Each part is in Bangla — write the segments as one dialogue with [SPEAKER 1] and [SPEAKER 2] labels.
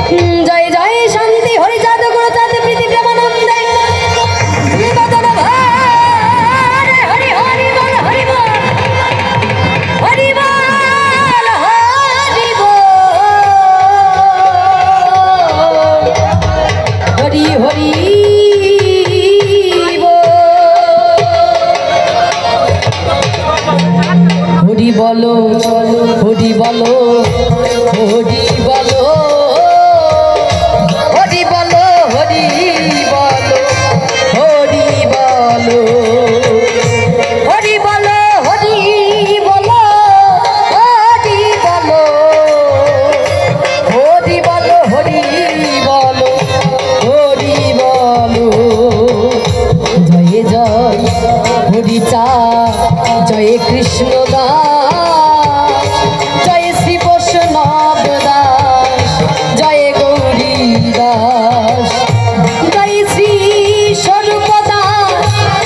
[SPEAKER 1] জয় জয় শান্তি হরি চাঁদ গুরু চাঁদ প্রীতি প্রেমানন্দে বদন ভারে হরি হরি বল হরি বল হরি বল হরি বল হরি হরি হরি বলো হরি বলো হরি বলো হরি বলো হরি বলো হরি বলো হরি বলো হরি বলো হরি বলো হরি বলো হরি বলো হরি বলো জয় জয় হরি চা জয় কৃষ্ণ দাস জয় শ্রী বৈষ্ণব দাস জয় গৌরী দাস জয় শ্রী স্বরূপদাস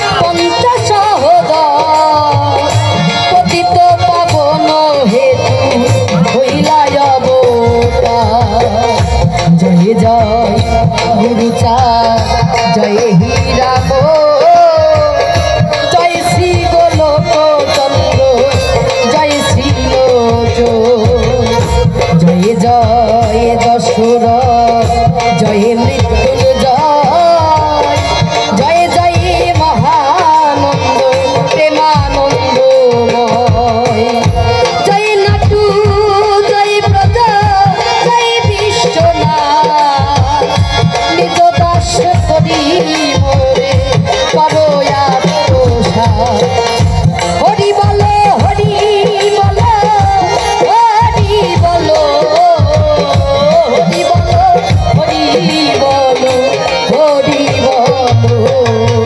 [SPEAKER 1] পঞ্চসহদাস পতিত পাবন হেতু হইলায় অবতার জয় জয় গুরুচা জয় হীরাব জয় শ্রী গোলক চন্দ্র জয় শ্রী জয় জয় দশরথ জয় মৃত্যুঞ্জয় জয় জয় মহানন্দ প্রেমানন্দময় জয় নাটু জয় ব্রজ জয় বিশ্বনাথ নিজ দাস করি মোরে করয়া প্রসাদ হরি বলো হরি বলো হরি বলো হরি বলো হরি বলো হরি বলো